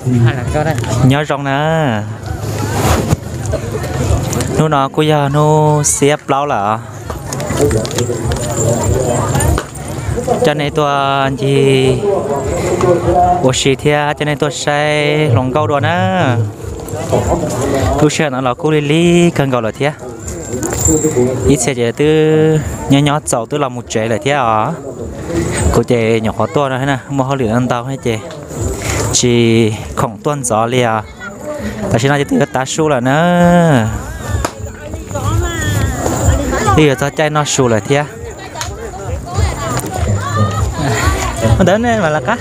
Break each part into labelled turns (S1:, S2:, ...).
S1: nhớ rong nè nó nó cô giờ nó xếp lâu là cho nên tôi gì bộ sĩ thia cho nên tôi say lòng câu đồ nè tôi sẽ nó là cô Lily cần gọi là thia ít xe chế từ nhỏ nhỏ giàu từ là một chế là thia à cô chế nhỏ khó to rồi nè mua hoa lửa ăn tao hay chế chỉ khổng tuân gió lìa ta chỉ nói từ ta su là nữa bây giờ ta chạy nó su là thia nó đến đây mà là cá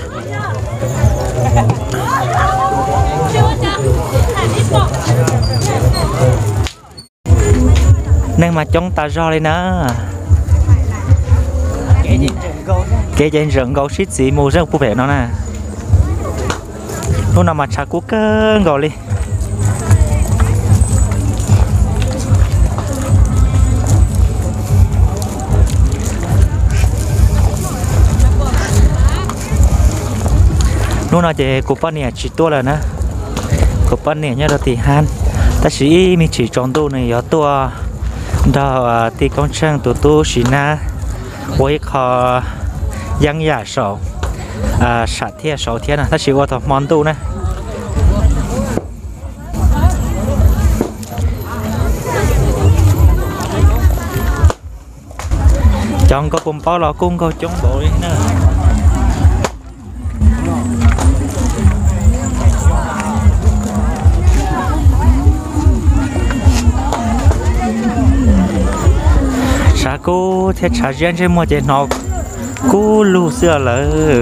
S1: nên mà chúng ta do lên nữa cái trên rừng gấu xít gì mua rất phù hợp nó nè nó nằm mà chả cú cơn gọi đi nó nói về cục bát này chỉ tua là nè cục bát này nhá là thì han ta chỉ mình chỉ chọn tu này ở tua đó thì con trang tu chỉ na với kho giang giả sầu sạch thia sầu thia nè ta chỉ qua thọ món tu nè chọn có bông bao lò cung có chống bộ đi nè cô thiết trả riêng trên mua tiền nó cô lù xưa là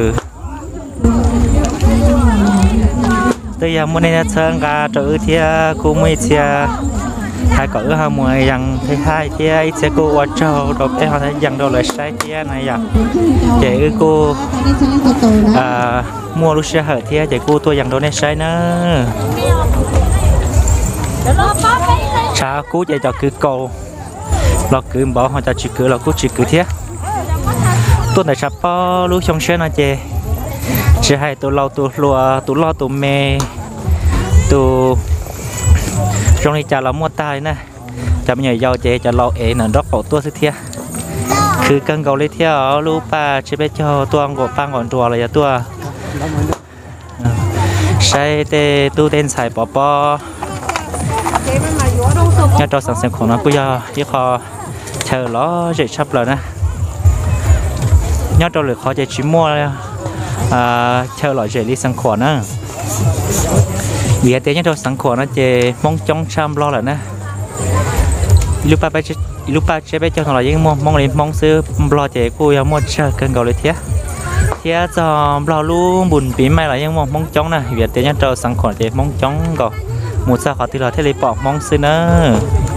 S1: bây giờ mua này là sơn gà trở thì cô mới chia hai cỡ hai mùi rằng thấy hai thì ấy sẽ cô ở châu đầu tiên họ thấy rằng đâu là sai thì này à chị cô mua lúc xe hở thì chị cô tôi rằng đâu này sai nữa sao cô chạy cho cứ cầu lo cứ bỏ họ cho chỉ cứ là cô chỉ cứ thế tôi này sắp bao lúc trong xe nó chè chỉ hay tôi lo tôi lùa tôi lo tôi mê tôi trong này chả là mua tài nè chả nhảy giàu chè chả lo ế nè đó bỏ tôi sẽ thế cứ cân cầu lấy theo lúc ba chỉ biết cho tôi ngồi ba ngọn chùa là tôi sai tê tu tên xài bỏ bỏ nhớ cho sản sinh của nó bây giờ chỉ khó chờ nó dễ sắp rồi nè nhớ cho được khó dễ chỉ mua chờ nó dễ đi sang khoản nữa vì thế nhớ cho sang khoản nó chỉ mong trong trăm lo rồi nè lúc ba chế bé cho thằng là những mong lên mong sư lo chỉ cô yêu mua chờ cần cầu lấy thế thế cho lo luôn buồn bí mai là những mong trong nè vì thế nhớ cho sang khoản chỉ mong trong cầu một sao họ từ là thế này bỏ mong sư nữa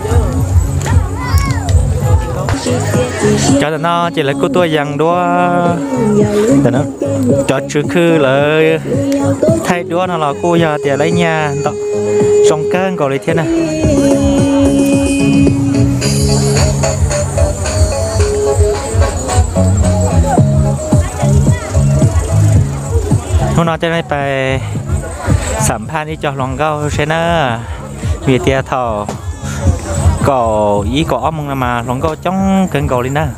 S1: cho nó chỉ là cô tôi dằn đua để nó cho chứ khư là thay đua nó là cô giờ thì lấy nhà trong cơn gọi lấy thế này nó nói cho này phảiสัมภาษณ์ที่จอลองเก้าใช่ไหมมีเตียทอก่ออีก่อมึงมาลองเก้าจ้องเกินก่อเลยนะ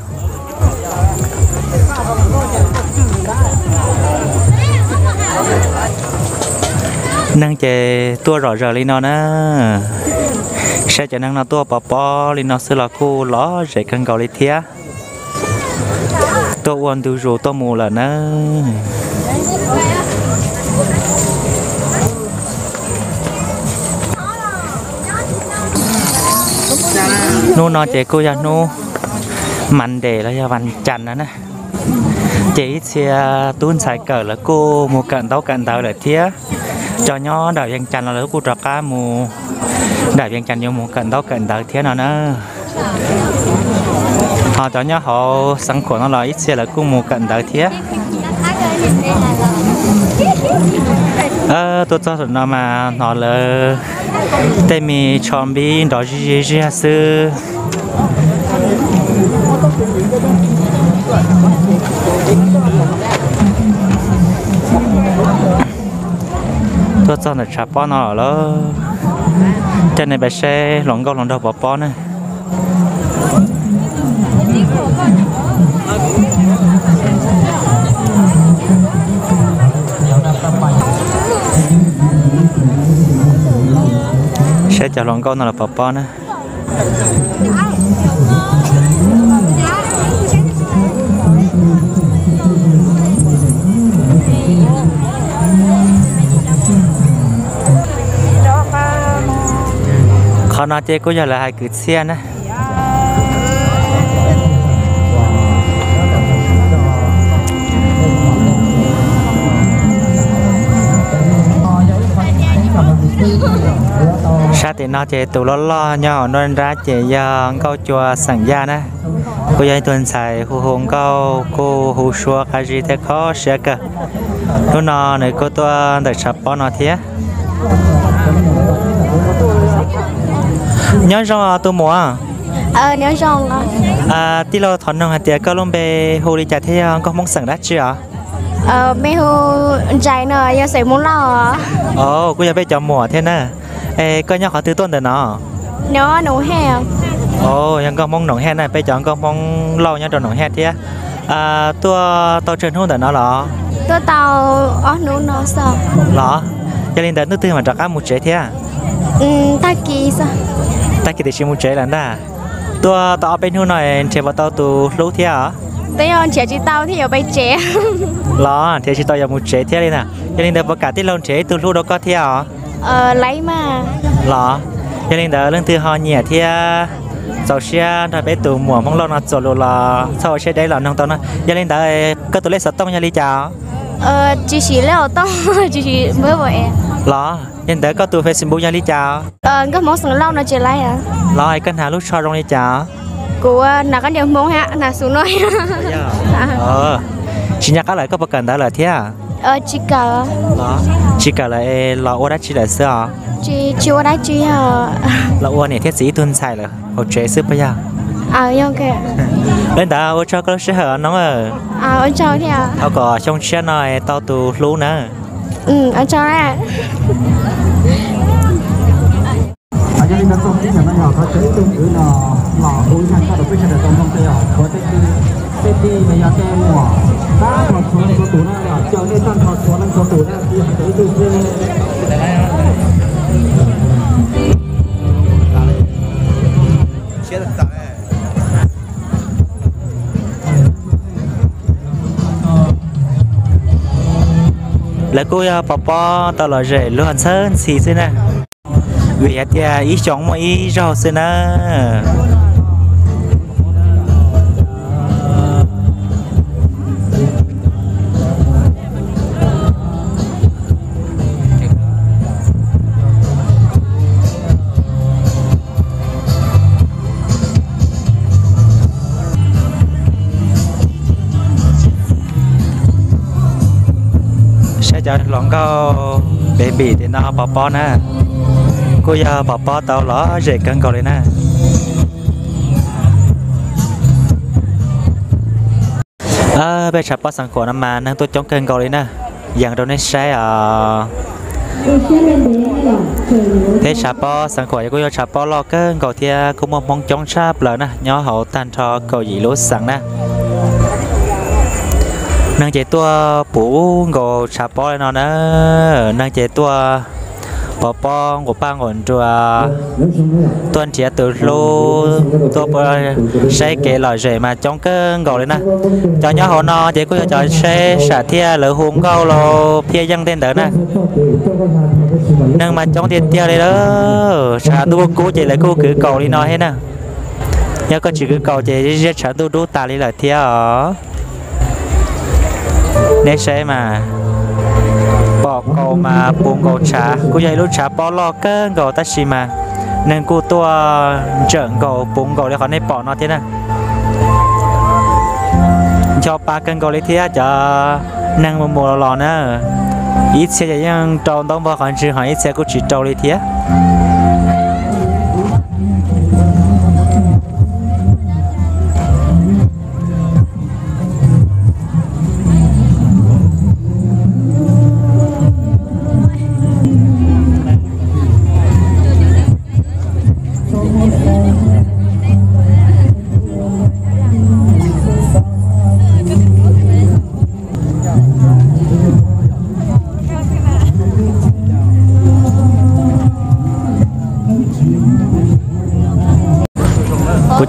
S1: นั่งเจตัวรอรอเลยนะใช่จะนั่งนตัวปอปอเลยนะซื้อละกูล้อใส่เกินก่อเลยเทียตัวอ้วนดูรูตัวมูละนะนู่นนอนเจ๊กูจะนู่มันเดย์แล้วจะวันจันทร์นะเจ๊เชียตุ้นสายเกิดแล้วกูมูกันเต้าเลยเทียจอย้อดาวยังจันทร์แล้วกูจะก้ามูดาวยังจันทร์ยังมูกันเต้าเทียน่ะนะhọ cho nhớ họ sẵn của nó là ít xe làกูมูกันเต้าเทียtôi cho nó mà nó là đây mi chọn bi đó gì sư tôi chọn là chả bó nó đó cho nên bé xe lòng câu lòng đầu bỏ bó này sẽ cho lòng câu nó là bỏ bó nữa họ nói chơi cũng giờ là hai cứ xe nữa sao thì nó chơi tụ lo nhỏ nên ra chơi giờ câu chùa sẵn gia nè cô dạy tuần xài hù hùng câu cô hù xua cái gì thế khó sẽ cơ lúc nào này cô tôi để sắp bỏ nó thế nhớ rằng tôi mua
S2: nhớ rằng
S1: tí lo thằng nào hạt tiệt có luôn về hồ đi chả thế có mong sẵn đắt chưa
S2: mấy hồ chạy nè giờ sẽ muốn lo
S1: cô giờ về chọn mùa thế nè có nhớ họ từ tuần rồi nó
S2: nhớ nấu hè
S1: nhưng con mong nồng hè này bây giờ con mong lo nhá tròn nồng hè thế tôi trên hôn để nó lọ
S2: tôi tàu nấu nó sao
S1: lọ cho nên đến nước tư mà trặc ăn một chế thế
S2: ta kỳ sao
S1: ta kỳ thì chỉ một chế là đa tôi tao bên hôn này chế vào tao từ lúc thế à
S2: bây giờ chỉ tao thì ở bên chế
S1: lọ thế chỉ tao giờ một chế thế này nè cho nên để vào cả tí lâu chế từ lúc đó có thế à
S2: lấy mà
S1: lọ cho nên để lần thứ hai nhẹ thế sau xe rồi bé tụ mùa mong lo nó rồi là sau xe đấy là nông tao nó cho nên để có tụi lấy sạch tông nhà đi chào
S2: chỉ lấy tông chỉ mới vậy
S1: lọ nên để có tụi Facebook nhà đi chào
S2: có món sườn lâu nó chỉ lấy à
S1: lọ ai cần hà lúc cho rong đi chào
S2: của nào có nhiều món hả nào xuống nói
S1: chỉ nhắc lại có bất cần đó là thế à
S2: chỉ cả
S1: chỉ cả lại lọ ô đã chỉ là sao
S2: chỉ ô đã chỉ hả
S1: lọ ô này thiết sĩ tuân xài là hồ chế sức bây giờ
S2: như kìa
S1: lên đã ô cho có sẽ hở nó
S2: ô cho thế à
S1: tao có trong xe này tao tụ lú nữa
S2: ô cho ra
S3: cho nên là trong cái nhà nó có chế tương tự là đối thành các đối tượng trong công ty có cái đi mà nhà cái mỏ đã thọt xuống số tủ này là chờ nên tăng thọt xuống số tủ này thì phải tới từ
S1: là cô papa tao là rể luôn sơn xì xí nè vì vậy ý chọn mà ý rau xí nè cho lòng câu baby thì nó bỏ nè cô giờ bỏ tao ló dễ cân cầu lên nè bây giờ bỏ sẵn cổ nằm mà năng tôi chống cân cầu lên nè dạng đâu nên sẽ thế sạp bỏ sẵn cổ cô giờ sạp bỏ lo cân cầu thì cũng mong chống sạp lỡ nè nhỏ hậu tan cho cầu gì lúa sẵn nè năng chế tua bố ngô chả bó nó nữa năng chế tua bỏ bó của ba ngọn chùa tuần chế từ lô tua bó xe kể lời rể mà trong cái ngô đấy nè cho nhớ họ nó chế có cho xe xả thia lỡ hùm câu lô phía dân tên đỡ nè năng mà trong tiền tiêu đây đó xả đua cố chế lại cố cứ cầu đi nói hết nè nhớ có chỉ cứ cầu chế giết xả đua ta đi lại thia ở nét xe mà bỏ cầu mà buông cầu trả cô dạy lúc trả bỏ lo cơn cầu ta xì mà nên cô tua trợn cầu buông cầu để họ nên bỏ nó thế nào cho ba cân cầu lấy thế cho năng một mùa lò nữa ít xe chạy nhưng trâu đông vào còn chưa hỏi ít xe cũng chỉ trâu lấy thế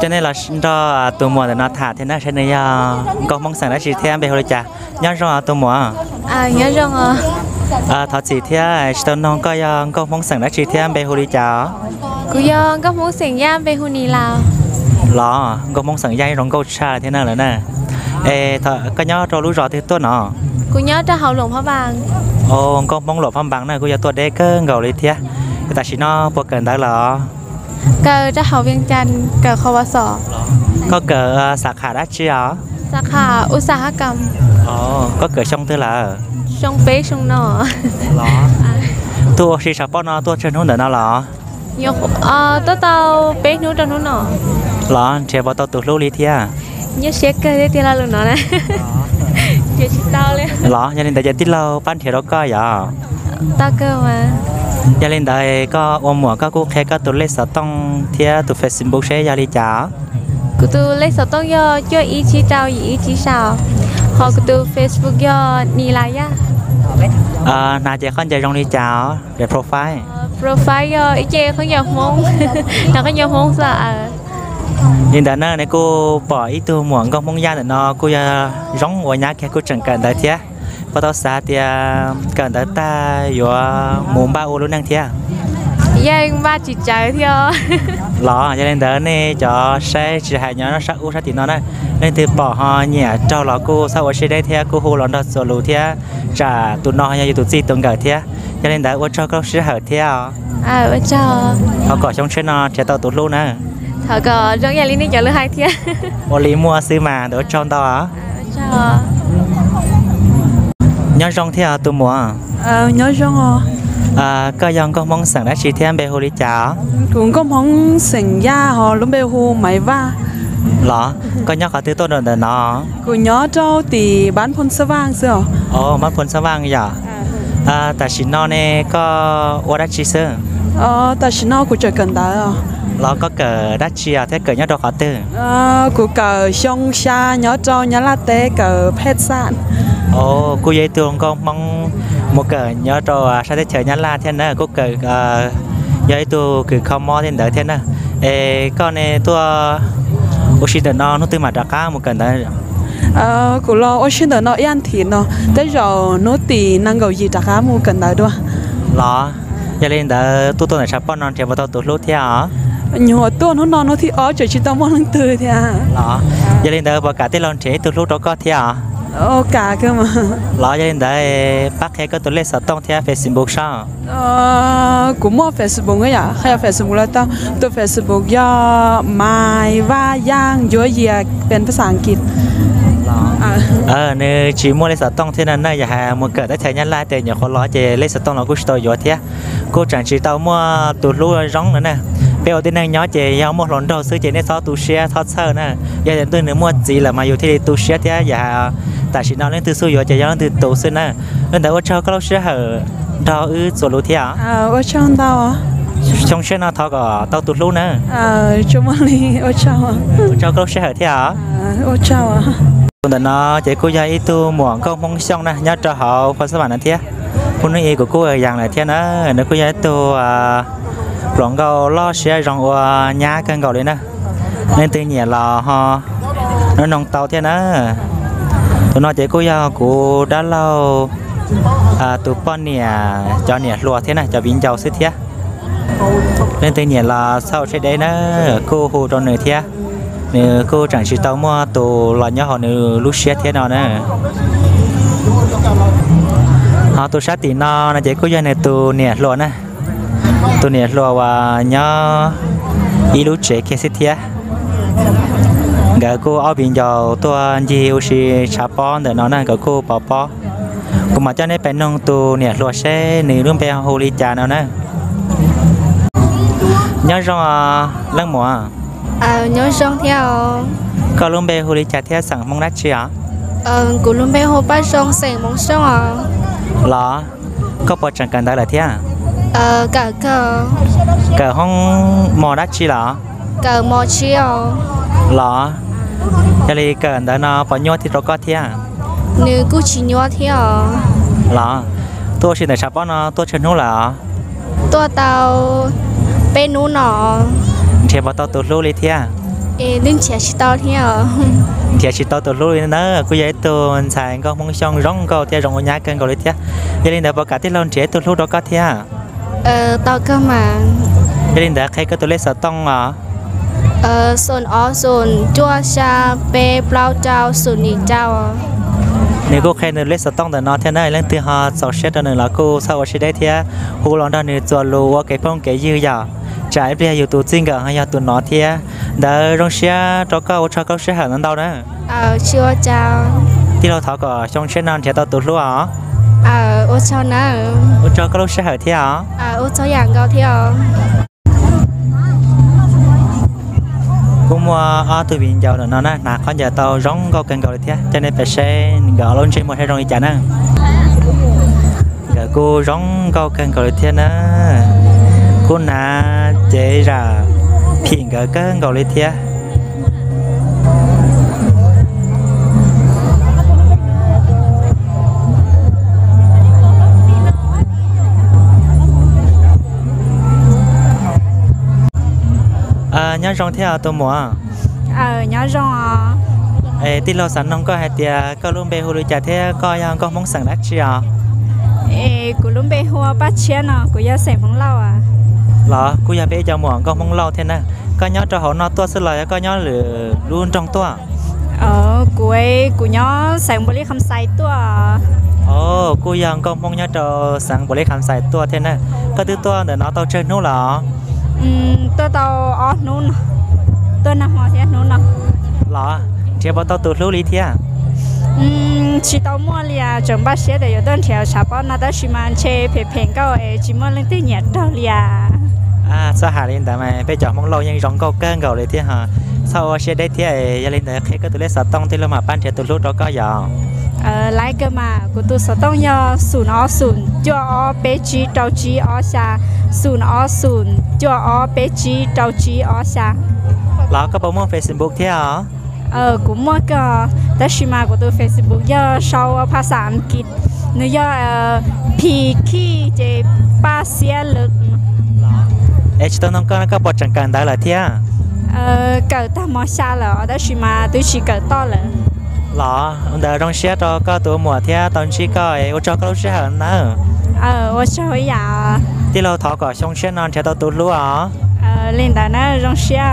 S1: cho nên là do tụi mùa để nó thả thế nào cho nên có mongสั่งได้chỉ thêm về hồi cha nhớ rồi tụi mùa
S2: nhớ rồi
S1: thọ chỉ thêm tụi nó có mongสั่งได้chỉ thêm về hồi cha
S2: cô yo có muốn xem giam về hôn lào
S1: lọ có mongสั่งdây rong câu cha thế nào nữa nè thọ có nhớ cho lúa rõ thì tôi nó
S2: cô nhớ cho hậu lồng hoa vàng
S1: có mong lộ phong bằng này cô giờ tôi để cơ gầu đi thế tại chỉ nó bộ cần đó là
S2: cờ cho hậu viên chanh cờ khâu bá sọ
S1: có cờ sạc hạ đá chi à
S2: sạc hạ u sa hát cầm
S1: có cờ trong thứ là
S2: trong bế trong nọ
S1: tôi chỉ sợ bao nó tôi trên hướng nó là
S2: nhiều tôi tao bế núi trong núi nọ
S1: là trẻ bao tao tụt lú đi thế
S2: nhớ xe cơ để tiền là luôn nọ nè chị tao lên
S1: là cho nên tại giờ tít lâu bán thiệt đó có vậy
S2: tao cơ mà
S1: cho nên tại có ôm mùa có cô khai có tụi lấy sợ tông thế tụi Facebook sẽ ra đi chả
S2: cô tụi lấy sợ tông do cho ý chí trao ý chí sao họ cô tụi Facebook do nì lại á
S1: nào chị con chạy trong đi chả để
S2: profile do ý chị không nhiều mong nào có nhiều mong sợ
S1: nhưng đã này cô bỏ ít tu muộn con mong gia để nó cô giống ở nhà kia cô chẳng cần tới thế có tao xa thì cần tới ta vừa muốn bao luôn năng thế
S2: dân ba chỉ chạy theo
S1: lọ cho nên đỡ này cho xe chỉ hai nhóm nó sắc u sắc thì nó đây nên từ bỏ họ nhẹ cho lọ cô sau ở xe đây thế cô hồ lon đó sổ lù thế trả tụi nó như tụi gì tụi gở thế cho nên đỡ cho các sẽ hở thế
S2: cho
S1: họ có trong xe nó chạy tàu tụt luôn nè
S2: họ có trong nhà linh đi chợ lưỡi hai thế
S1: ô lý mua xứ mà đỡ trong tao á
S2: cho
S1: nhớ trong thế tụi mua
S4: nhớ trong
S1: có dòng có mongสั่งได้chỉ thêm về hồ lý chả
S4: cũng có mong sinh ra họ lúc bây hồ máy va
S1: lọ có nhớ có từ tôi đồn nó
S4: cũng nhớ cho thì bán phun sơ vang xưa
S1: bán phun sơ vang vậy tại chỉ nó này có ô đắt chi sơ
S4: tại chỉ nó cũng chơi cần đó
S1: lọ có cờ đắt chi thế cờ nhớ đâu có từ
S4: cũng cờ sông xa nhớ cho nhớ là té cờ pet san
S1: cô dây tường con mong một cờ nhớ cho sao thế trời nhắn la thế nữa cô cờ dây tường cứ không mò thế thế nữa con này tôi ô xin đợt nó từ mặt cá một cờ đấy
S4: cũng lo ô xin đợt nó ăn thịt nó tới giờ nó tì năng cầu gì cá một cờ đấy đua
S1: lo cho nên đợt tôi này sắp nó chỉ vào tao tụt lút thế à
S4: nhiều tôi nó thì trời chỉ tao mong từ thế à
S1: lo cho nên đợt vào cả tết lon chế tụt lút đó có thế à
S4: cả cơ mà
S1: lo cho nên đợt bác hay có tụt lên sợ tông theo Facebook sao
S4: cũng mua Facebook ấy à hay Facebook là tao tôi Facebook do mai và yang giữa gìเป็นภาษาอังกฤษ
S1: nếu chỉ mua lên sợ tông thế nên này giờ mua cỡ tới thời gian lại thì nhiều khó lo chỉ lên sợ tông là cũng tôi rồi thế cô chẳng chỉ tao mua tụt lú rong nữa nè bây giờ tên này nhỏ chỉ giao một lon đầu xứ chỉ nên so tụt xe thoát sơ nè giờ đến tôi nữa mua gì là màอยู่ที่tụt xe thế giờ tại chỉ nó lên từ xưa rồi chỉ giao từ tụt xưa nè nên tại cho các xe hở đào số lú thế à
S4: trong tao
S1: trong xe nó thọ có tao tụt lú nè
S4: chúng mình
S1: cho các xe hở thế à còn nó chỉ cô dạy tu muộn có mong xong nè nhớ cho họ phân số bản thế cô nói của cô ở dạng này thế nữa nếu cô dạy tu rong gạo lo xe rong nhà cân gạo đấy nè nên từ nhẹ là họ nó nông tàu thế nữa tụi nó chỉ cô dạy cô đã lâu tụi con nè cho nè lúa thế này cho vinh giàu sức thế nên từ nhẹ là sau sẽ đấy nữa cô hồ trong người thế nếu cô chẳng chỉ tao mua tụ là nhớ họ nếu lúc xe thế nào nữa họ tụ sát thì nó chỉ có giờ này tụ nè luôn nè tụ nè luôn và nhớ ý lúc trẻ kia thế gã cô ở bên giàu tôi gì aussi chả bón để nó nè gã cô bỏ cô mà cho nên phải nông tụ nè luôn xe nếu luôn phải hồ ly trà nào nè nhớ rằng lăng mùa
S2: nhớ xong theo
S1: có luôn bé hồ ly chả theo sẵn mong đắt chưa
S2: cũng luôn bé hồ ba xong sành mong xong
S1: là có bao chẳng cần đó là thế
S2: cả
S1: cảห้องmò đắt chi là
S2: cả mò chiều
S1: là cho nên cả đó nó bao nhiêu thì nó có thế
S2: nếu cứ chỉ nhớ theo
S1: là tôi xin để sắp nó tôi chân hú là
S2: tôi tao bên nú nọ
S1: thì bao tao tụt lú đi thế
S2: đừng chia chỉ tao theo
S1: thì chỉ tao tụi lui nữa cô dạy tụi xài có mong xong rong có theo rong nhà cần có lấy theo gia đình đã bảo cả tiết lâu trẻ tụi lúc đó có theo
S2: tao cơ mà
S1: gia đình đã khai cái tụi lấy sợ tông à
S2: sồn sồn chua xa pe plau trao sồn nị trao
S1: nếu cô khai nữa lấy sợ tông thì nó theo này lên từ họ sau xét đó nữa là cô sau sẽ đấy theo cô lòng đó nữa cho lúa cái phong cái dư giờ trái bây giờ tụi chính cả hay là tụi nó theo đã rong xe cho câu sẽ hẳn đâu đó
S2: chưa trao
S1: ที่เราถอก็ช่องเช่นนั้นเท่าตัวรู้อ๋อ
S2: โอชอนะ
S1: โอชอก็รู้ใช่เหรอที่อ๋อ
S2: โอชออย่างก็ที่อ๋อ
S1: กูมัวตัวบินยาวหน่อยนะหนักเขาจะตัวร้องก็เกินกว่าที่จะในเป็นเช่นก็ล้นเช่นหมดให้ร้องอีกจานนะก็กูร้องก็เกินกว่าที่นะกูน่าเจ๊จ่าพิงก็เกินกว่าที่nhớ rong theo tôi mua
S2: nhớ rong
S1: tí lo sẵn nông có hai tia có luôn bê hồ lưỡi chả thế có mong sẵn đắt chi à
S2: của luôn bê hồ bắt chén à của gia sẻ mong lâu à
S1: lọ của gia bê cho muộn có mong lâu thế nè có nhớ cho họ nó tua sơ lời có nhớ lửa luôn trong tua
S2: của nhớ sẵn bồ lê không say tua
S1: cô gia có mong nhớ cho sẵn bồ lê không say tua thế nè có thứ tua để nó tao chơi nô lọ
S2: tôi tao nôn tôi nằm ở thế nôn
S1: lọ chị bảo tao tụt lú lý thế
S2: chỉ tao mua liền chuẩn bị xe để tôi theo chả bao nó đã chỉ mang chơi phê phèn câu chỉ mua lên tí nhật đâu liền
S1: sao hà lên tại mày bây giờ mong lâu nhưng rong câu cơn gầuเลยthế hả sau xe đấy thế gia đình để khi có tụi lấy sạt tông thì lo mà ban trẻ tụt lú đó có giờ
S2: lại cơ mà của tôi sạt tông nhờ sùn cho bé chí trâu chí ở xa sùn cho bé chí trâu chí ở xa
S1: đó có bao nhiêu Facebook thế hả
S2: cũng mua cái đó mà của tôi Facebook giờ sauภาษาอังกฤษnữa giờ P K J ba xe lực
S1: tôi không có bật chẳng cần đó là thế
S2: cỡ ta mua xa là đó mà tôi chỉ cỡ to là
S1: lọ đợi trong xe cho có tụi mùa thế tao chỉ có ô cho có lúc xe hận nữa
S2: ô cho bây giờ
S1: tí lâu thọ có trong xe non theo tao tụt lúa
S2: lên đó nó trong xe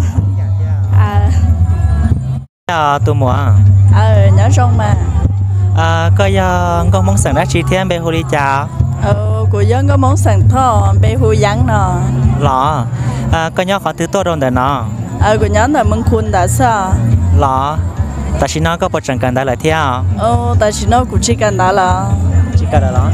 S1: tụi mùa
S4: nhớ rong mà
S1: có giờ có mong sẵn đã chi thêm bé hồ đi chào
S4: của dân có món sẵn thọ bé hồ dáng nọ
S1: lọ có nhớ khó thứ tốt rồi nó
S4: của nhớ là mừng khuôn đã sao
S1: lọ ta chỉ nói có một trận cần đó là thế
S4: ta chỉ nói cũng chỉ cần đó là
S1: chỉ cần đó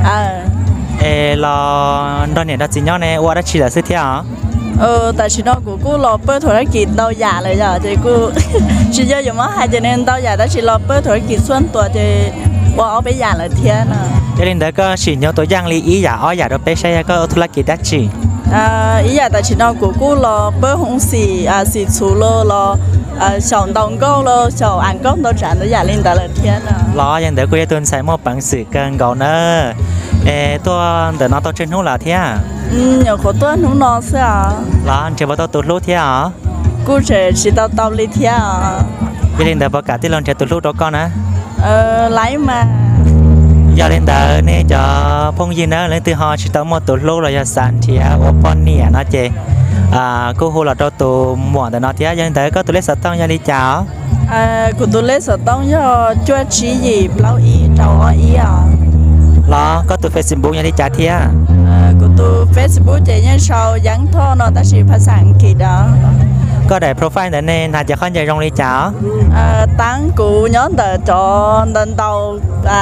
S1: lo đôi này đã chỉ nhau này qua đã chỉ là sự thế
S4: ta chỉ nói của cô lo bớt thôi kỹ đau giảเลยgiờ thì cô chỉ giờ dùng mất hai cho nên đau giả đó chỉ lo bớt thôi kỹ xuân tuổi thì qua ở bây giờ là thế nè
S1: cho nên đó có chỉ nhau tối giang lý ý giả ở giả đó bé xe có thu lại kỹ đã chỉ
S4: ý giả ta chỉ nói của cô lo bớt không xì xì chú lo chọn đồng câu lo chọn ăn cơm đâu trả nó giả lên đó là thế nè
S1: lo rằng để cô tuần sai một bằng sự cần gạo nữa tôi để nó tao trên hú là thế
S4: nhiều khó tuần hú nó sao
S1: lo chỉ bảo tao tụt lú thế
S4: cô chỉ tao lên thế
S1: bây giờ để bảo cả tí lần chỉ tụt lú đó con á
S4: lấy mà
S1: giờ lên đó nè cho phong gì nữa lên từ họ chỉ tao một tụt lú rồi giờ sản thì ở bên nè nó chơi cô hồ là cho tụi mỏ để nó thế giờ tới có tụi lấy sợi tông ra đi chào
S4: của tụi lấy sợi tông cho chua chí gì lâu ý trâu ý
S1: lo có tụi Facebook ra đi chào thế
S4: của tụi Facebook chỉ nhân sau dán thô nó ta chỉ phát sản kỳ đó
S1: có để profile để nên hạt giờ con giờ rong đi chào
S4: tăng của nhóm tờ cho lên tàu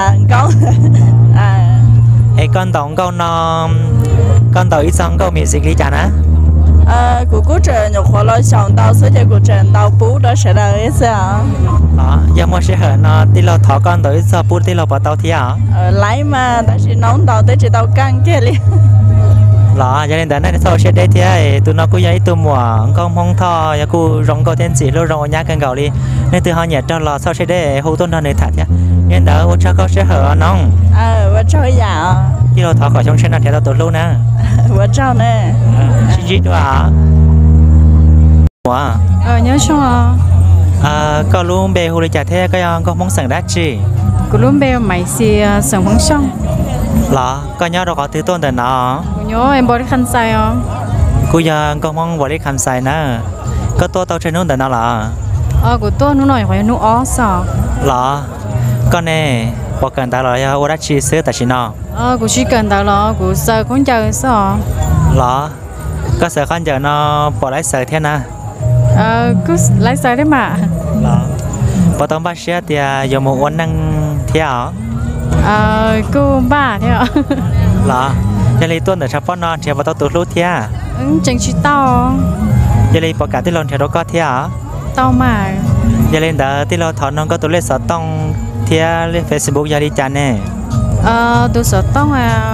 S1: con tổng câu nó con tàu ít xong câu miễn dịch đi chào á
S4: của cô trời nhục khó lo chọn tàu số chơi của trời tàu bú đó sẽ là cái sao
S1: đó giờ mua sẽ hở nó tí lo thọ con tới giờ bút tí lo bỏ tàu thì
S4: lấy mà ta chỉ nóng tàu tới chỉ tàu căng kia liền
S1: đó cho nên đến này sau sẽ đấy thì tụi nó cũng giấy tụi mùa con không thọ ya cô rong câu tên chỉ lo rong nhá cần gạo đi nên từ họ nhặt cho lò sau sẽ để hô tôn nó này thả thế nên đó ô cha con sẽ hở nóng
S4: và cho dạ
S1: tí lo thọ khỏi trong xe nó theo tụi luôn nè
S4: và cho nè
S1: chỉ đó à
S2: nhớ xong
S1: có luôn bề hồ lý trả thế có mong sẵn đá chi
S2: cô luôn bèo máy xì sẵn phong xong
S1: là có nhớ đâu có thứ tôn tình nó
S2: nhớ em bỏ đi khăn say không
S1: cô giờ có mong bỏ đi khăn sai nè có tôi tao trên nón tình nó là
S2: của tôi nó nói phải nó ó sao
S1: là con nè bỏ cần ta là ô đã chi sữa tại chị nó
S2: của chỉ cần đó là của sợ con chờ sao
S1: là có sợ con giờ nó bỏ lại sợ thế nè
S2: cứ lấy sợ đấy mà
S1: là bỏ tao bắt xe thì giờ một quán năng theo
S2: cô ba thế ạ
S1: là giờ lấy tuần để cho con non thì bỏ tao tụt lút theo
S2: chẳng chỉ tao
S1: giờ lấy bỏ cả tí lon thì đâu có theo
S2: tao mà
S1: giờ lên đó tí lo thọ non có tụi lấy sợ tông theo lên Facebook giờ đi chán nè
S2: tôi sợ tao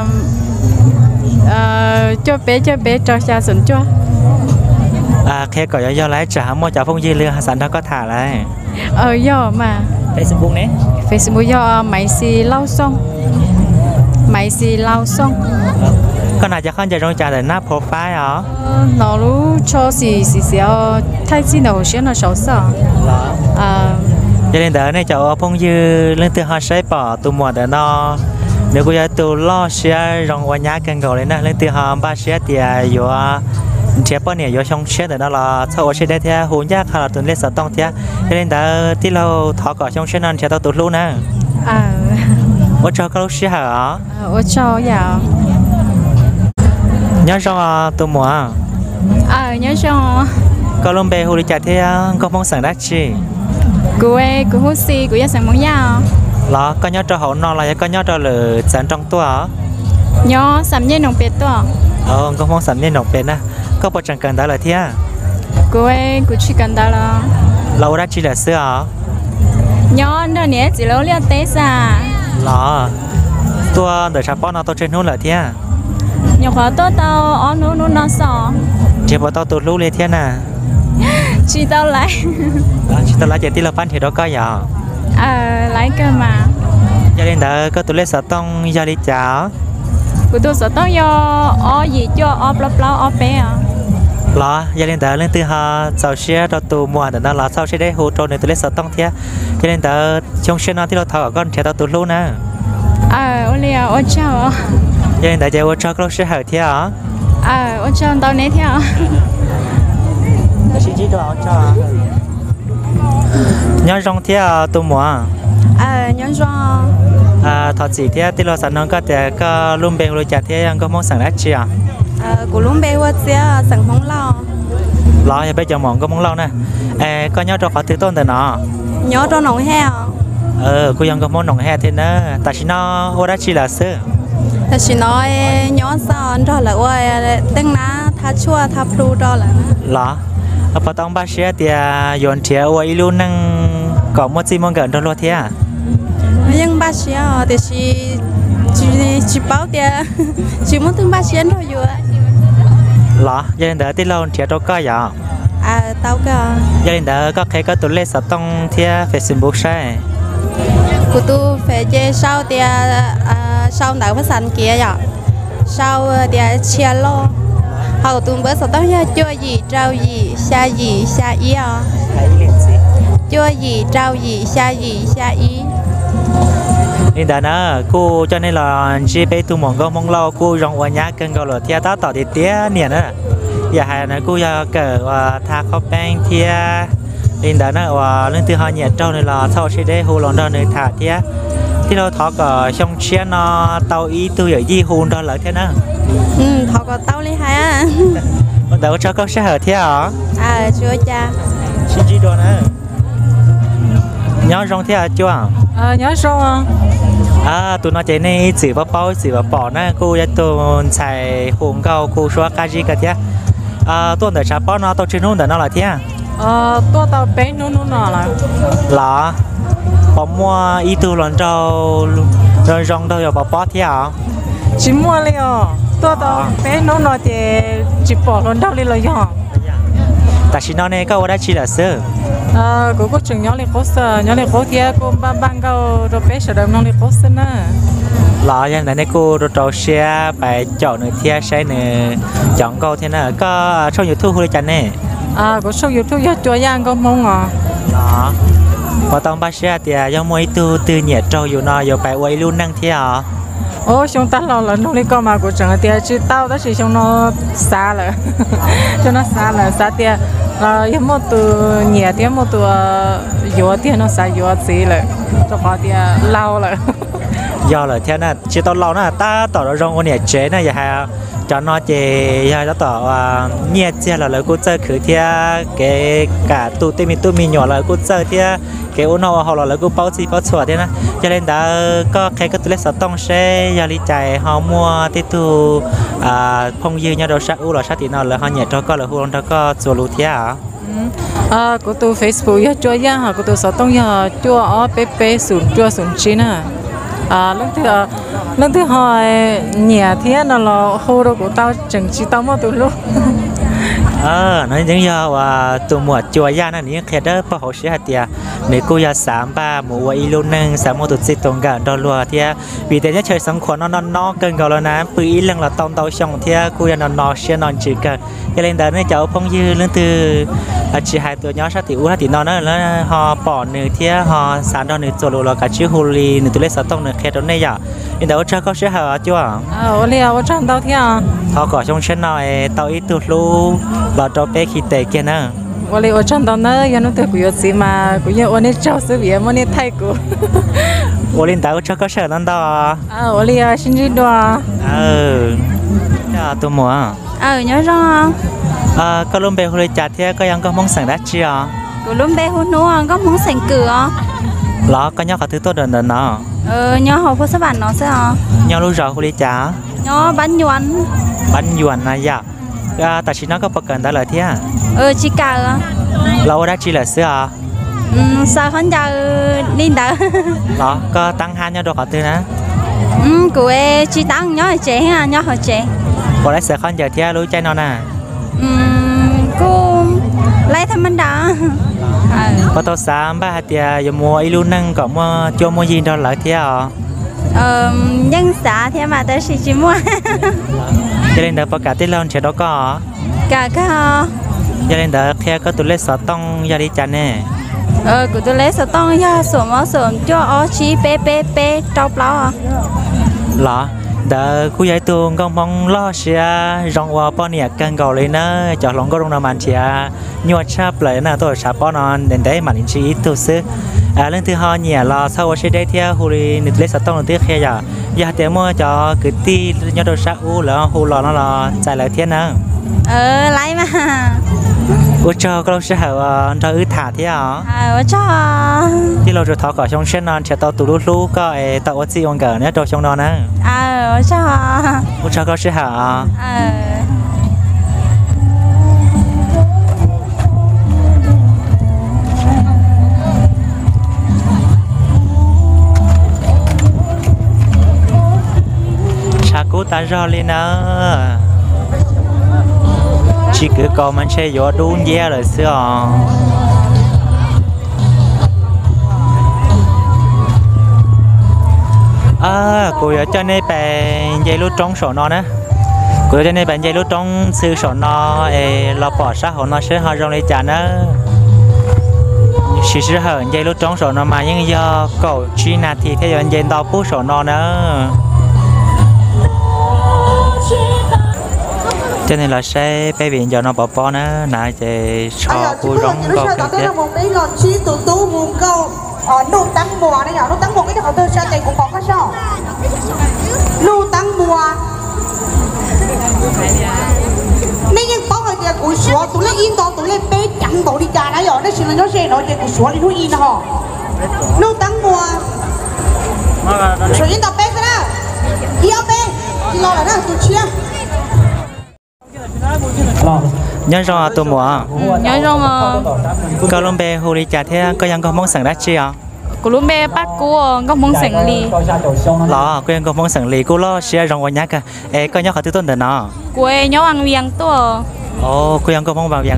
S2: cho bé cho cha sẵn cho
S1: khi có do lái trả mua trả phong dư lương sẵn đó có thả lại
S2: do mà
S1: Facebook nè
S2: Facebook do máy xì lau xong
S1: con nào cho con giờ trong trả để nắp profile hả
S2: nó lúc cho xì thay chi nào xíu nó xấu sợ
S1: cho nên đó này cháu phong dư lên từ họ sẽ bỏ tụ mùa để nó nếu cô tụ lo xe rong qua nhà cần cầu lên nè lên từ họ ba xe thì vô chế bao nhiêu vô trong xe để nó là sau xe đây thì hôn giác hay là tuần lễ sợ tông thì cho nên đó tí lâu thọ cỏ trong xe nên chế tao tụt luôn nè ô cho các lúc xe hả
S2: ô cho dạ
S1: nhớ cho tụ mùa
S2: nhớ cho
S1: có lông bè hồ đi chả thế có mong sẵn đắt chi
S2: cô hút xì cô sẵn mong nhau
S1: là có nhớ cho hậu non là có nhớ cho lửa sẵn trong tua
S2: nhớ sắm như nồng bệt tua
S1: có mong sẵn như nồng bệt nè có bao chẳng cần đó là thế
S2: cô chỉ cần đó là
S1: lâu đã chỉ là xưa
S2: nhớ đó nè chỉ lâu liên tế sa
S1: là tua để chắp bao nó tôi trên hôn là thế
S2: nhớ khó tôi tao ở nú nó sò
S1: chỉ bảo tao tụt lú lên thế nè
S2: chỉ tao lại
S1: chỉ tí là pan thì đó có giờ
S2: lấy cơ mà
S1: gia đình đã có tụi lấy sợ tông gia đình chào
S2: của tôi sợ tao do gì cho ở bé
S1: là gia đình đã lên từ hà sau xe đó tụ mùa để nó là sau xe đấy hỗ trợ này tụi lấy sợ tông thế gia đình đã trong xe nó thì nó thở con trẻ tao tụt lú nè
S2: ô chào
S1: gia đình đã chạy ô cho các xe hở thế hả
S2: ô chào tao nấy theo
S1: chỉ cho nhớ rong thế tụ mùa
S2: nhớ rong
S1: thọ chỉ thế tí lo sẵn nó có thể có luôn bèo rồi chả thế có món sẵn đắt chi
S2: của luôn bèo sẽ sẵn món
S1: lo thì bây giờ món có món lâu nè có nhớ cho họ thứ tôn từ nó
S2: nhớ cho nồng heo
S1: cô dân có món nồng heo thế nữa tại vì nó ô đã chi là sư
S2: tại vì nó nhớ sao cho là ôi tên ná thà chua thà plu cho là
S1: lo bắt tông ba xe thì dọn chia ôi luôn năng có một gì mong gần đó luôn thế
S2: nhưng ba xe thì chỉ bảo thì chỉ muốn thương ba xe thôi vừa
S1: lo gia đình đỡ tí lâu chia đâu có giờ
S2: tao cả
S1: gia đình đỡ có thể có tụi lấy sập tông thế Facebook sai
S2: của tôi phải chơi sau thì sau đảo phát sanh kia vậy sau thì chia lo hầu tuần bữa sau đó chưa gì trao gì xa ý chưa gì trao gì xa ý
S1: nên đã nó cô cho nên là GP tu mong có mong lo cô rong qua nhà cần gọi là thia tá tỏ thì tía nè nữa giờ hai nó cô giờ cỡ tha khó bang thia nên đã nó lên từ hai nhà trâu này là sau khi đấy hồ lon đó này thả thia thì nó thọ cả trong xe nó tàu ý tôi ở gì hồn đó lại thế nào
S2: thọ cả tàu đi hai
S1: đâu cho con sẽ hở thia hả
S2: chưa cha
S1: xin chỉ đồ nữa nhớ rong thia chưa
S2: nhớ rồi
S1: tụi nó chạy này chỉ vào bỏ nè cô ya tụi xài hồn cao cô xóa cái gì cả thế tụi để chả bỏ nó tụi trên nón để nó là thế
S2: tôi tao bé nón
S1: là bỏ mua ít tu lần rồi rong đâu rồi bỏ thế à
S2: chỉ mua liền tôi tao bé nón thì chỉ bỏ lần đâu đi rồi
S1: tại vì nó này có đã chỉ là sơ
S2: cô chừng nhỏ lên khó thì cô ban câu rồi bé sợ đâm nó lên khó xin á
S1: là như này cô rồi trâu xe phải chọn nơi thia xe này chọn câu thế nào có trong YouTube hơi chán nè
S5: của số YouTube ya cho yang có mong à
S1: đó và tông ba xe thì do mỗi tu từ nhiệt trâuอยู่nóอยู่ไปไว้รุ่นนั่งเที่ยว
S5: ô chúng ta là nông lý con mà của chẳng thì chỉ tao đó chỉ trong nó xa rồi cho nó xa là xa thì là yếm một từ nhiệt thì một từ yếu thì nó xa yếu gì rồi cho họ thì lâu rồi
S1: do là thế này chỉ tao lâu nữa ta tao nó rong con nhiệt chế này vậy ha cho nó chế ya nó tao nhiệt chế là lời cô chơi khử thia cái cả tu mi nhỏ là cô chơi thia cái ôn họ là lời cô bao chùa thế na cho nên đã có cái tụi lấy sọt tông xe ya đi chạy họ mua tiếp tu phong dư nhau đồ sát u là sát thì nó là họ nhiệt cho có là huống cho có chùa lù thia
S5: của tôi Facebook ya cho ya ha của tôi sọt tông ya cho ở pp sùn chín à lần thứ hai nhà thế nào là hồ đồ của tao chẳng chỉ tao mà tụi lúc
S1: nói những giờ tụi mùa chùa gia này những khi đó bảo hộ sĩ hạt tiền mấy cô gia sắm ba mùa ilu nâng sắm một tụt xịt tông gạo đo lúa thế vì thế nhất trời sống khỏe nó cần gạo là ná bự ít lần là tông tàu xong thế cô gia nó xe non chỉ cần cho nên đó nên cháu phong dư lần từ chỉ hai tuổi nhỏ sát thì nó là họ bỏ nửa thế họ sản đó nửa chùa lúa là cả chữ hồ ly nửa tụi lấy sáu tông nửa khi đó này giờ nên đó cha có sẽ hở chưa
S5: ô liều ô trăng tao thế
S1: họ có trong chân này tao ít tụt lu là cho bé khi tệ kia nữa
S5: ô liều ô trăng tao nữa giờ nó từ của gì mà của giờ ô này cháu sự việc ô này thay của
S1: ô linh tao cho có sợ lắm đó
S5: ô liều xin đi đùa
S1: tụi mùa
S2: nhớ rõ
S1: có luôn bé hồi chả thế có có mong sẵn đã chưa
S2: của luôn bé hôn nó có muốn sành cửa
S1: đó có nhau có thứ tốt đần nó
S2: nhớ học của các bạn nó sẽ
S1: nhau lúc rồi hồi chả
S2: nhớ bánh nhuận
S1: này dạ tại chỉ nó có bậc cần đã lời thế
S2: chỉ cả
S1: lâu đã chỉ là xưa
S2: sao không giờ đi đỡ
S1: đó có tăng hai nhau được họ tư nè
S2: của em chỉ tăng nhớ trẻ ha nhớ họ trẻ
S1: có lẽ sẽ không giờ thế lối chơi nó nè
S2: cô lấy thêm mình đã
S1: có tao sáng ba hạt giờ mua ilu năng có mua cho mua gì đó lại thế
S2: nhân xã thế mà tới chỉ mua
S1: cho nên đã bắt cả tết lâu sẽ đó có
S2: cả cái
S1: cho nên đã khi có tụi lấy sọt tông ra đi chăn nè
S2: của tôi lấy sọt tông ra sổm cho ó chí pp trâu plau
S1: lọ đã khu giải tuồng con mong lo xe rong qua bao nhiêu cần cầu lên nữa cho lòng có đông nam an chia nhuận chắp lại nè tôi chắp bao non đến đấy mà đến chỉ ít thôi xứ lần thứ hai nhẹ lo sau sẽ đây theo hồ đi nít lấy sọt tông lần thứ hai giờ tiền mua cho cứ ti nhau đồ sắc u là hồ lò nó là chạy lại thiên nữa
S2: lấy mà
S1: cho các sẽ hở cho ứ thả thế à
S2: cho
S1: ที่เราจะทอก่อช่องเช่นนั้นเชื่อตัวตุลูกก็ตัววัดซีองเกิดเนี่ยตัวช่องนอนนะchoก็sẽ hở chả cố ta ra lên nữa chỉ cứ coi mình chơi gió đun dẻ rồi xưa cô ở trên này bạn dây lút trong sổ nó nè cô ở trên này bạn dây lút trong sư sổ nó lo bỏ sát họ nó sẽ họ trong đây chả nữa chỉ sẽ hở dây lút trong sổ nó mà nhưng do cậu chi nạt thì theo dõi dây to bút sổ nó nữa cho nên là sẽ bé viện cho nó bỏ nữa nãy thì cho cô rong câu cái thế
S6: nụ tăng mùa này nhỏ nụ tăng mùa cái họ từ xa tiền cũng có cái sao nụ tăng mùa nên những bao người tiền của số tụi lấy in đó tụi lấy bé chẳng tổ đi trả này nhỏ đấy chỉ là nó xe nó tiền của số đi nuôi in họ nụ tăng mùa số in đó bé cái nào kia bé lo là nó tụi chia
S1: nhớ rõ tụi mùa
S2: nhớ rõ
S1: có lông bè hồ ly trà thế cóยังcó mong sẵn đã chưa
S2: của lúc bé bác cô có mong sẵn lì
S1: lọ cóยังcó mong sẵn lì cô lo xe rong qua nhá cả có nhớ họ tư tôn đợt nó
S2: cô nhớ ăn viếng tua
S1: cóยังcó mong vào viếng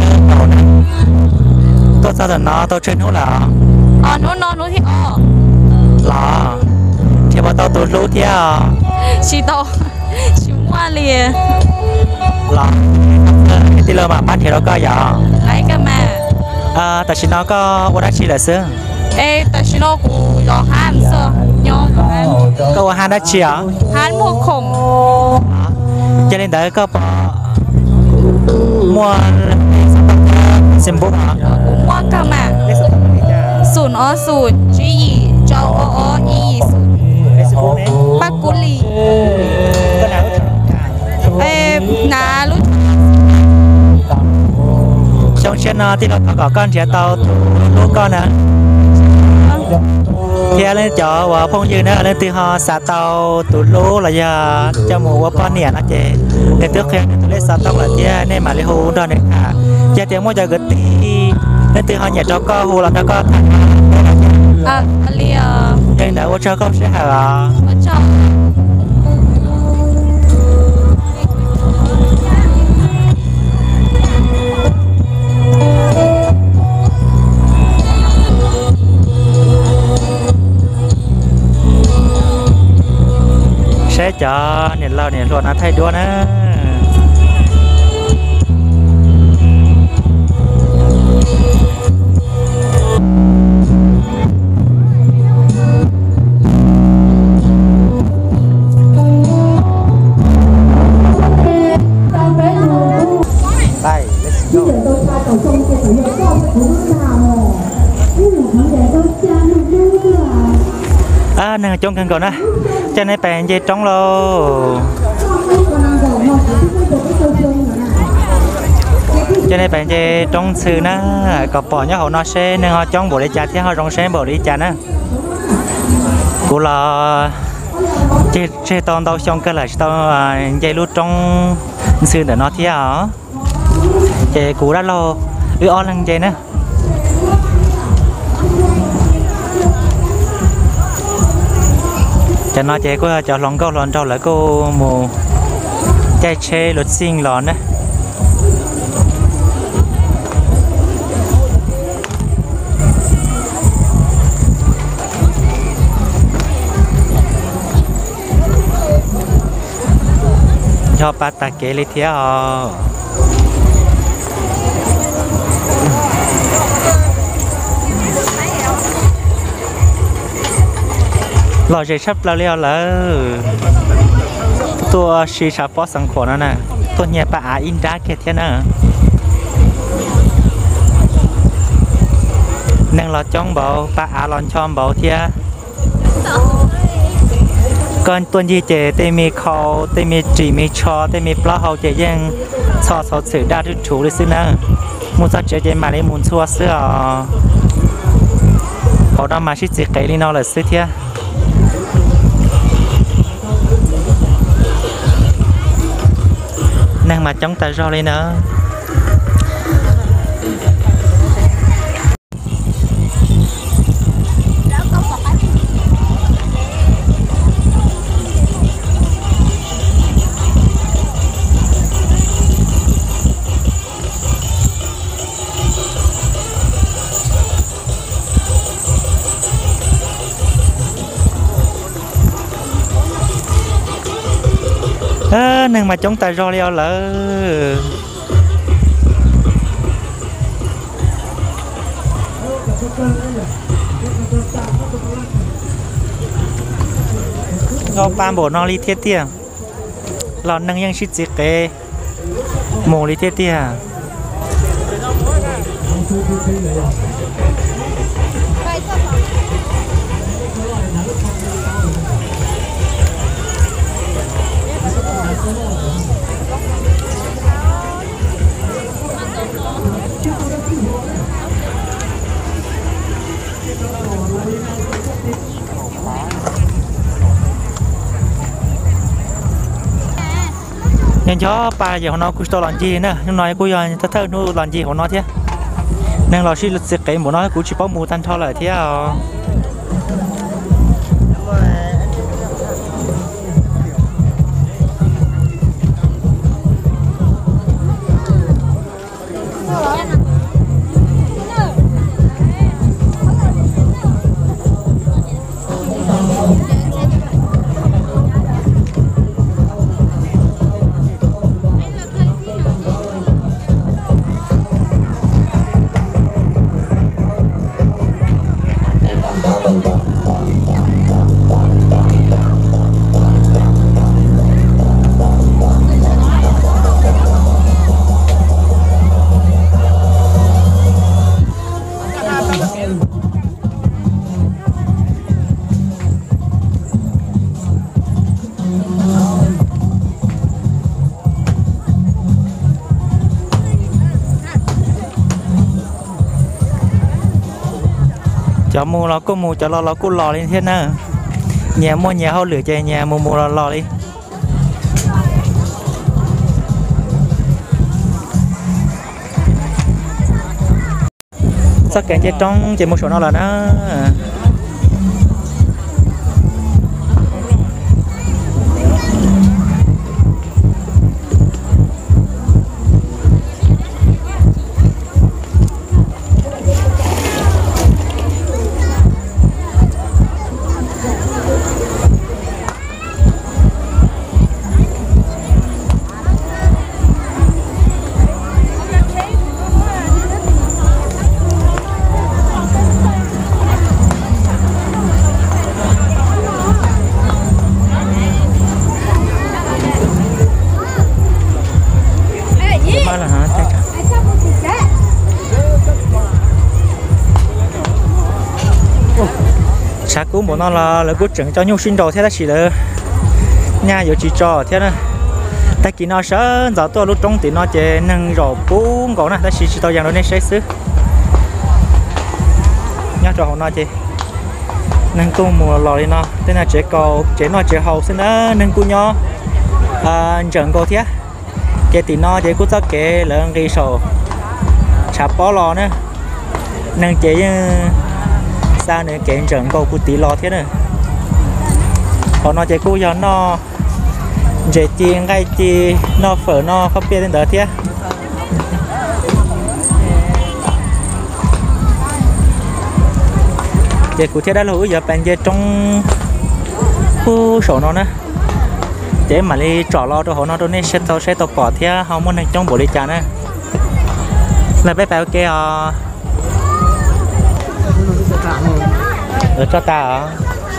S1: tôi sao đợt nó tôi trên hút là
S2: nó thì
S1: lọ thì bao tao tôi lú thế
S2: chỉ to chỉ mua liền
S1: lọ ที่เรามาบ้านที่เราก็อย่า
S2: lại cái mà
S1: แต่ฉันน้องก็ว่าได้ชีเลยซึ่ง
S2: ê ta chỉ nó cũng có han sơ nhon han
S1: ก็ว่าหาได้ชีอ่ะ
S2: han mua khổng
S1: จะเล่นได้ก็ปะมัวสิมบุอ่ะ
S2: mua cái mà sùn ó sùn chỉ ý cho ó ý sùn bác cú lì
S1: ก็หนาว
S2: ê nà lúc
S1: ช่องเช่นที่เราต่อก้อนเสียเตาลูกก้อนนะเที่ยเล่นจ่อว่าพงยืนนะเล่นตีหอสาเตาตุลูละยาจมูกว่าป้อนเนี่ยนะเจเล่นตัวแข็งตัวเล่นสาเตาละเที่ยในมาเลหูดอนเนี่ยค่ะเจ้าเตี้ยมั่วจะเกิดตีเล่นตีหอเนี่ยจ่อก็หูแล้วก็ทัน
S2: lì
S1: ยังได้ว่าเจ้าก็ใช่หรอ
S2: cho
S1: sẽ cho nên lao nên luôn nó thay đua nữa đây let's go nè trong căn còn á cho nên bèn dây trống lô cho nên bèn dây trống sư nó có bỏ nhá họ nó sẽ nên họ trống bộ đi cha thì họ rong sẽ bộ đi cha nữa cú là chơi toàn đâu xong cái là toàn dây lút trong sư để nó thì hả chơi cú đã lo on lăng dây nữa cho nó chơi có cho lòng câu lòng trâu lại cô mù chơi chơi luật sinh lòn đấy cho ba ta kể lý theo lò dây sắp lao leo làตัวชีชาปอสังขวนั่นน่ะตัวเนี่ยปะอาอินดาเกตเนี่ยนะนั่งรอจ้องเบาปะอาลอนชอมเบาเทียก่อนตัวยีเจเตมีคอเตมีจีมีชอเตมีปลาเขาเจยังชอสดสื่อได้ทุกถูเลยซึ่งนะมูสักเจมาเลยมูนชัวเสื้อเขาได้มาชิจิเกลินอเลยซึ่งเทียnăng mà chống ta do lên nữa năng mà chúng ta do leo lỡ do ba bộ nó li thiết tia lò năng yang shit dịch cái mồ li thiết tia nên cho ba giờ nó cũng to làm gì nữa nhưng nói cũng giờ thật thơ nó làm gì của nó thế nên là suy luận cái một nó cũng chỉ có mù tan thôi lại thế à cho mua nó cũng mua cho nó cũng lò lên thế nè nhà mua nhà hao lửa chạy nhà mua nó lò đi sắc kẹn chơi trong chơi một số nó là nó cũng muốn nó là cố chỉnh cho nhau sinh đồ thế đó chỉ là nhà有chỉ cho thế này tại khi nó sớm giờ tôi lúc trong thì nó chỉ nâng rồi bốn gỗ này ta chỉ tao dàn nó nên sẽ xứ nhá cho họ nó chỉ nâng tu mùa lò đi nó thế là chỉ cầu chỉ nó chỉ hậu xin đó nâng cu nho trận cô thế cái thì nó chỉ cũng rất cái lớn đi sổ chả bỏ lò nữa nâng chỉ sao nữa cái trận câu của tí lo thế này còn nó chạy cú giờ nó chạy chi ngay chi nó phở nó không biết đến đó thế chạy cú thế đó là giờ bạn chạy trong khu sổ nó nè để mà đi trọ lo cho họ nó đâu nên sẽ tao bỏ thế không muốn trong bộ đi chả nè là bé phải ok à ở cho ta à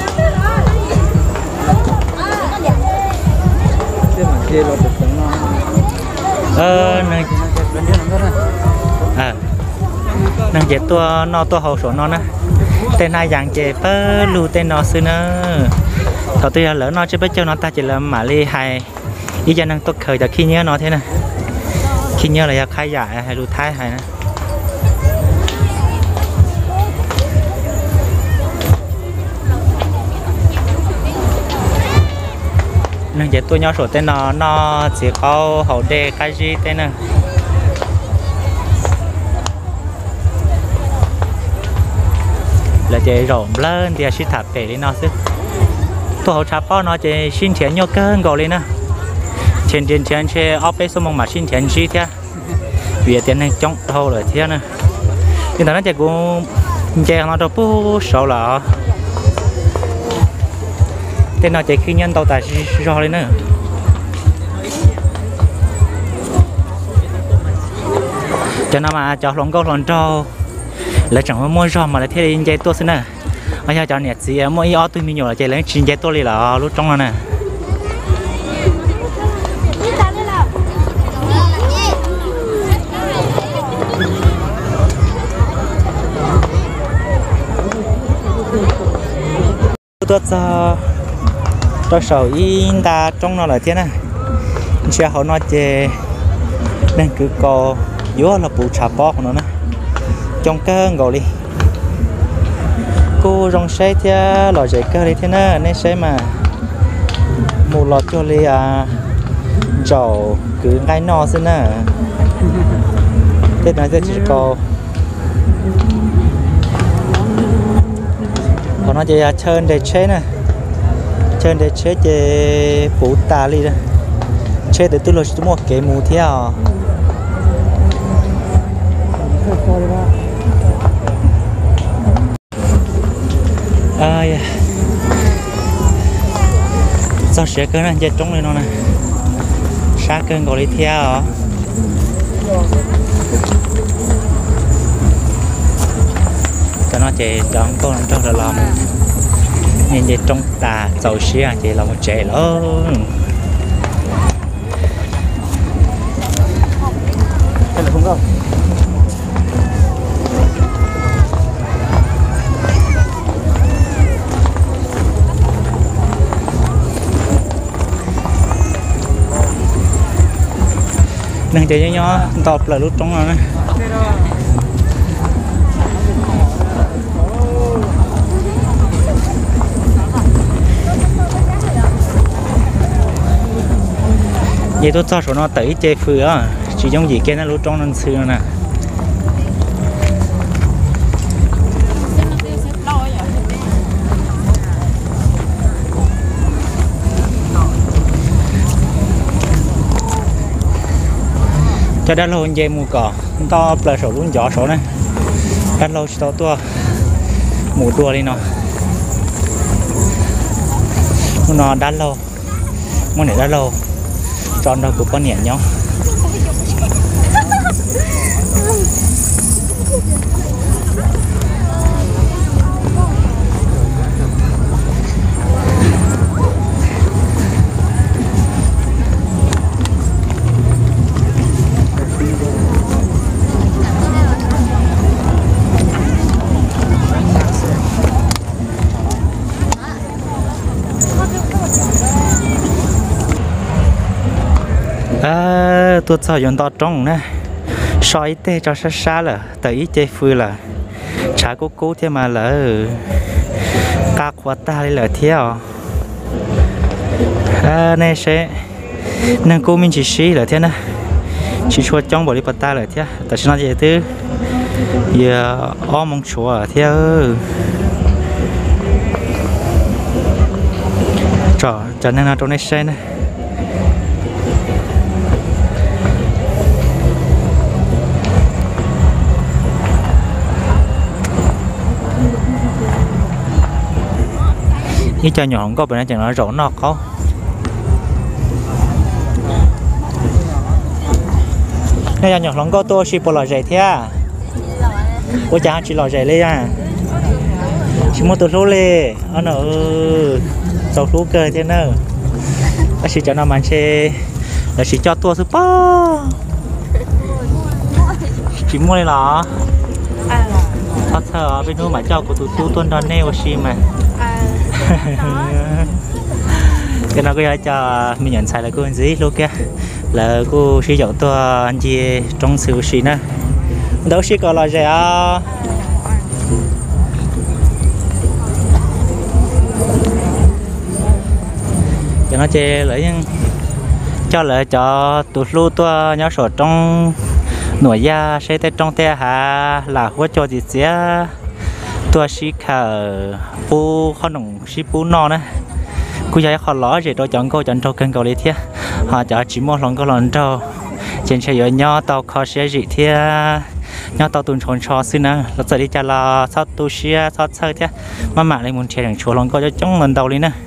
S1: nàng chế tua nó tua hậu số nó nè tên hai dạng chế bơ lưu tên nó xưa nữa thầu tôi lỡ nó chứ biết cho nó ta chỉ là mà li hay ý cho năng tốt khởi từ khi nhớ nó thế này khi nhớ là khai giải hay lưu thái hay nè nên giờ tôi nhớ số tên nó chỉ có hậu đề cái gì tên này là chỉ rộng lên thì sẽ thả về đi nó chứ tôi hậu chạp bao nó chỉ xin tiền nhiều cơn gọi lên nè tiền chơi ốp bê số mong mà xin tiền gì thế vì tiền này trong thâu rồi thế nè nhưng mà nó chỉ cũng chơi nó đâu bố sợ là tên nó chỉ khi nhân tàu tài rồi lên nữa cho nó mà cho lòng câu lòng trâu là chẳng có mua rau mà là thế chơi tôi xin nè bây giờ cho nhiệt gì mua ít tôi mình nhiều là chơi lấy chín chơi tôi đi là lúc trong nè tôi cho sầu in ta trong nó là thế này sẽ họ nói về nên cứ có yếu là bù chả bó của nó nè trong cơ ngồi đi cô rong xe thế lò dậy cơ đi thế nè nên sẽ mà một lọt cho li dầu cứ ngay no xin nè thế này sẽ chỉ có còn nó chỉ chơi để chế nè chơi để chế chế bù tà đi đó chế để tôi lo chỉ mua cái mù theo sao sẽ cơn anh chơi trống lên nó nè sát cơn gọi đi theo cho nó chạy đón con trong là lòng nên chạy trong tà dầu xe chạy là một chạy lớn đây là không đâu đừng chạy cho nhỏ tọp là lúc trong rồi vậy tôi cho số nó tới chơi phứ á chỉ giống gì kia nó lúc trong nó xưa nè cho đã lâu dây mù cỏ to là số luôn gió số này đã lâu số tua mù tua đi nó đã lâu muốn để đã lâu tròn đâu cũng có nhẹ nhau tôi cho dùng to trong nè soi tê cho xa xa là tới chơi phơi là trả cố thế mà là các khoa ta là theo này sẽ nên cô mình chỉ xí là thế nè chỉ cho trong bộ đi bắt ta là thế tại sao vậy chứ giờ mong chúa theo cho nên là trong này sẽ nè như cho nhỏ không có bệnh chẳng nói rõ nọ không nên là nhỏ không có tôi chỉ bỏ lò dày thế à cô cháu chỉ lò dày lên à chỉ mua tôi lô lê ở nó dầu lú cười thế nữa ta chỉ cho nó mang xe là chỉ cho tôi super chỉ mua đây là thật sợ bênนู้นmà cho của tụi tuân đòn neo xì mà cái nó có cho mình nhận sai là cô anh gì luôn kia là cô sử dụng tôi anh chị trong sự xí nè đâu xí có là gì à cho nó chơi lấy cho lại cho tụi lu tôi nhớ sổ trong nội gia sẽ tới trong te hà là hỗ cho gì xía tôi xí khờ pu khó nồng xí pu no nè cô giáo họ ló gì tôi chọn câu chọn trâu kênh cầu lý thế họ chọn chỉ một lần câu lần trâu trên xe dưới nhau tàu khó xe gì thế nhau tàu tuần tròn trò xí nè là giờ đi chả là sao tu xe sao chơi thế mà mạng này muốn chơi đằng chỗ lần câu cho trong lần đầu đi nè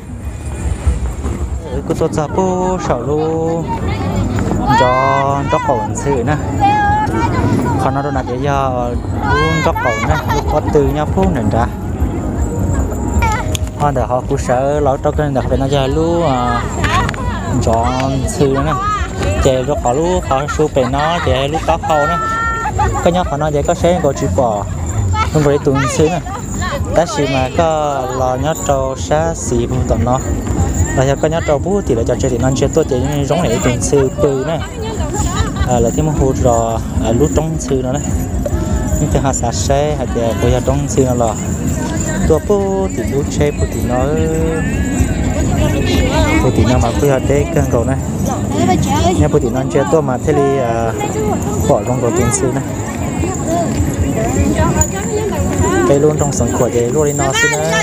S1: cô tôi cho pu sợ luôn cho cầu sự nè còn nó đâu là do luôn cho cầu nè có từ nhau phút này ra họ để họ cũng sợ lỡ cho cái đặc biệt là giờ lú chọn sư nè chạy cho họ lú họ su về nó chạy lú tóc khâu nè cái nhóc họ nói vậy có xe có chịu bỏ không phải tuần sư nè ta chỉ mà có lò nhóc trâu sát xì bùn tận nó là cho cái nhóc trâu bút thì là cho chơi thì non chơi tôi thì giống này tuần sư từ nè là thêm một hồ trò lú trong sư nữa đấy nhưng từ hạt sạch xe hạt để bây giờ trong sư nó là tua po thì lú xe po thì nó mà bây giờ để cân cầu này nha po thì nó chơi tua mà thế thì bỏ trong cầu tiền sư này cái luôn trong sân khỏe để luôn đi nó sư nữa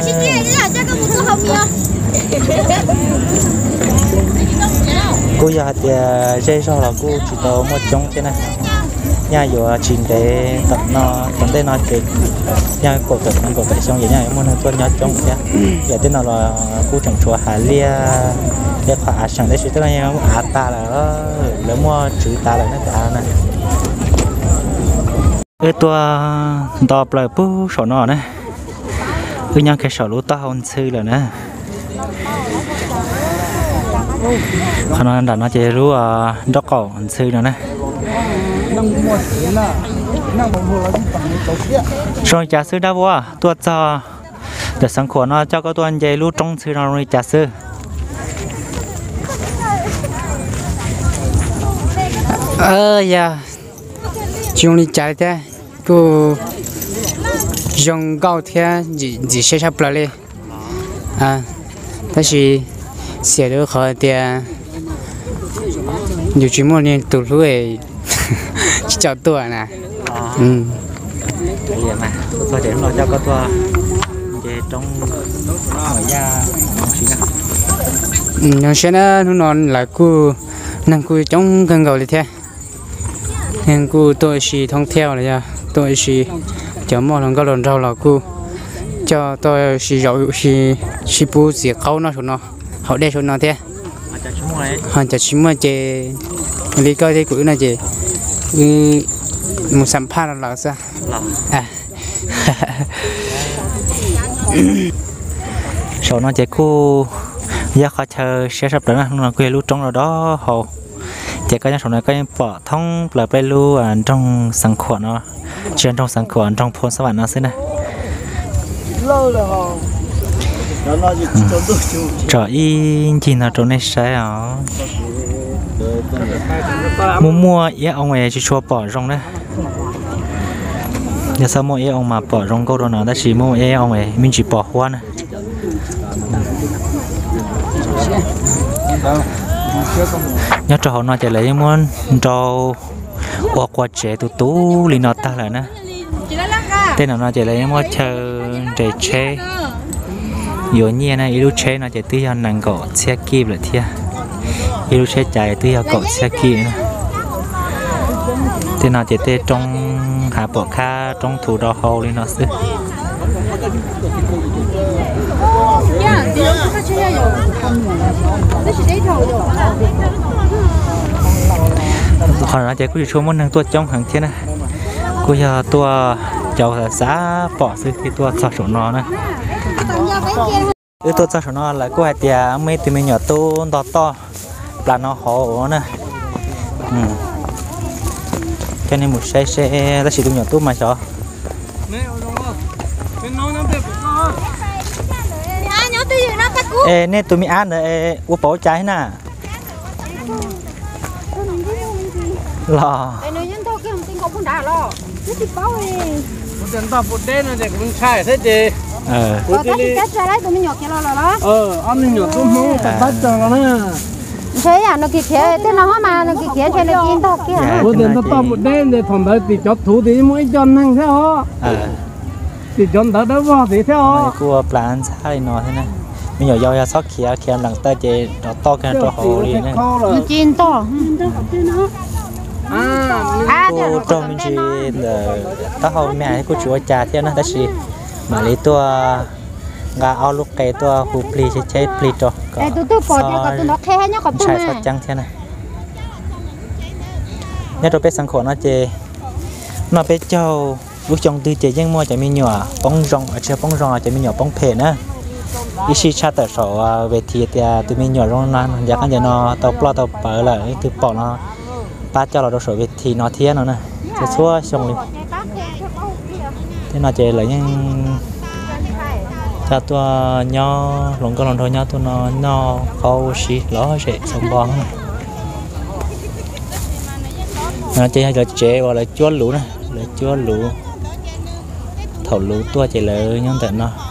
S1: cô giờ thì dây sau là cô chỉ tao một trong thế này nhà vừa trình để tận nó tận đây nó thì nhà cổ tự xong vậy nhà em muốn tuân nhà trong thế giờ tên nào là cô trồng chùa Hà Lia để khỏa chẳng để suy tức là nhà ta là nếu mua chữ ta là nó ta này cái tua lại bố sổ nọ này cứ nhà cái sổ lúa to hơn xưa rồi nè khả năng là nó chơi rú đốc cầu hình sư nữa nè rồi trả sư đã vô tuột cho để sáng khổ nó cho các tuần chơi lú trong sư nó rồi trả sư
S7: dạ chúng đi chạy thế cô dùng cao thế gì sẽ sắp lại thế thì sẽ được họ tiền อยู่ชิมอนนี่ตัวรู้เอเจ้าตัวนะ
S1: cái gì mà tôi để nó cho có tua về trong hỏi da không xí nào
S7: nó sẽ nó nón là cô năng cô trong gần gầu thế nên cô tôi chỉ thông theo là nha tôi chỉ cho mọi lần có lần rau là cô cho tôi chỉ dậu chỉ bù diệt khâu nó số nó họ đeo số nó thế họ cho chúng mà chơi lý coi thế cũng là chơi một sản phẩm là sao à
S1: số nó chơi cô giờ họ chờ sẽ sắp đến nó quên lúc trong rồi đó họ chỉ có những số này có những bỏ thông là bay lưu trong sản khoản nó trên trong sản khoản trong phone sản nó xí này trở in chỉ là chỗ này sai à mua ý ông ấy chỉ cho bỏ rong đấy giờ sao mua ý ông mà bỏ rong câu đó nó đã chỉ mua ý ông ấy mình chỉ bỏ hoa này nhớ cho họ nói chạy lấy muốn cho qua trẻ tụt tú liền nó ta lại nè tên nào nó chạy lấy muốn chờ để chơi nhiều nhiên này ilu chơi nó chạy tới nàng cọ xe kim lại thia ilu chơi chạy tới cọ xe kim tên nào chạy tới trong hạ bộ kha trong thủ đô hồ liền nó xứ còn nó chạy cũng chỉ số món năng tua trong hàng thiên này cô giờ tua cháu là xã bỏ xứ thì tua sao số nó nè tua sao số nó là cô hai tia mấy tụi mình nhỏ tu to to là nó khó nè cho nên một xe ta chỉ tụi nhỏ tu mà sao nên tụi mình ăn rồi uống bỏ trái nè lò
S8: thế à nó kịp thế thế nó mà nó kịp thế cho nó chín thôi kia
S3: bữa đến nó to một đêm để phòng đợi thì chót thủ thì mỗi chân năng thế ho thì chân đỡ đỡ vào thì thế ho
S1: cua plan sai nó thế này bây giờ do sót kia kia lần ta chơi nó to cái cho hồ đi này
S8: nó chín to
S1: cô trong mình chỉ là ta hầu mẹ cô chúa cha thế nó ta chỉ mà lấy tua gà ao lúc cái tua hụp pli chơi pli cho sai sót trắng thế này nhất là bé sang khổ nó chơi nó bé châu lúc trong tư chơi nhưng mua chạy mi nhỏ bóng rong ở chơi bóng rong chạy mi nhỏ bóng phê nữa ý chí cha tờ sổ về thì tụi mi nhỏ rong nan giờ cái giờ nó tàu plo tàu bờ lại từ bỏ nó ba cho là đồ sổ về thì nó thiên nó nè sẽ xua xong đi thế nó chơi lại nhưng cha tua nho lồng con lồng thôi nho tua nó nho câu xí ló sẽ xong bón nó chơi hay là chế gọi là chúa lũ này là chúa lũ thầu lũ tua chơi lợi nhân tận nó